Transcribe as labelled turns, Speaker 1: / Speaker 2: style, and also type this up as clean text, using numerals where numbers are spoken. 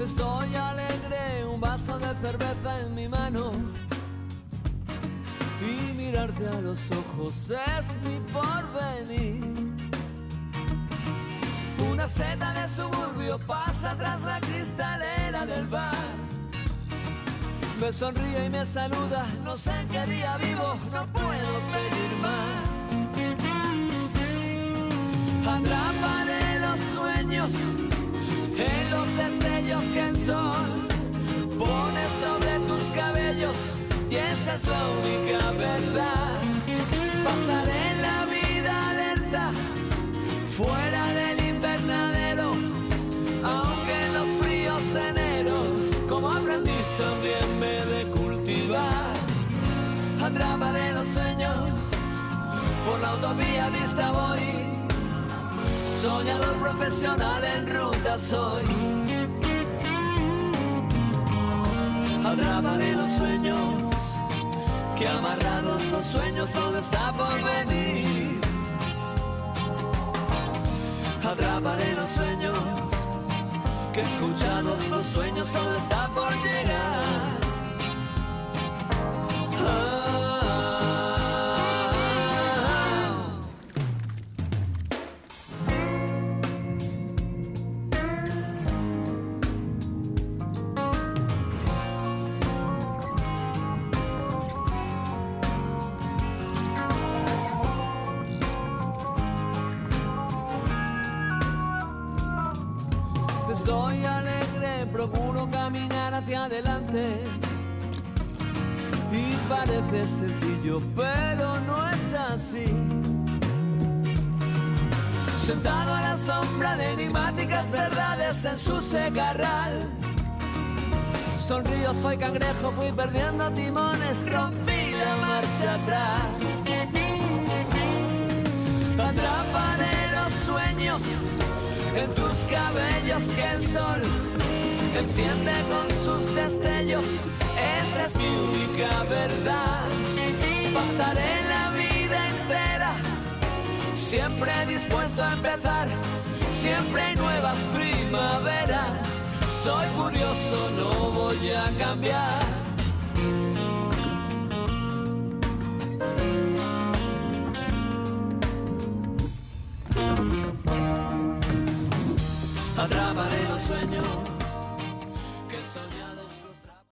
Speaker 1: Estoy alegre, un vaso de cerveza en mi mano, y mirarte a los ojos es mi porvenir. Una seta de suburbio pasa tras la cristalera del bar. Me sonríe y me saluda, no sé en qué día vivo, no puedo pedir más. Atraparé los sueños en los destellos que el sol pone sobre tus cabellos, y esa es la única verdad. Pasaré la vida alerta fuera del invernadero, aunque en los fríos eneros como aprendiz también me he de cultivar. Atraparé los sueños, por la autovía vista voy, soñador profesional en ruta soy. Atraparé los sueños, que amarrados los sueños todo está por venir. Atraparé los sueños, que escuchados los sueños todo está por llegar. Estoy alegre, procuro caminar hacia adelante, y parece sencillo, pero no es así. Sentado a la sombra de enigmáticas verdades en su secarral, sonrío, soy cangrejo, fui perdiendo timones, rompí la marcha atrás. Atraparé los sueños en tus cabellos que el sol enciende con sus destellos, esa es mi única verdad. Pasaré la vida entera siempre dispuesto a empezar, siempre hay nuevas primaveras. Soy curioso, no voy a cambiar. Atraparé los sueños,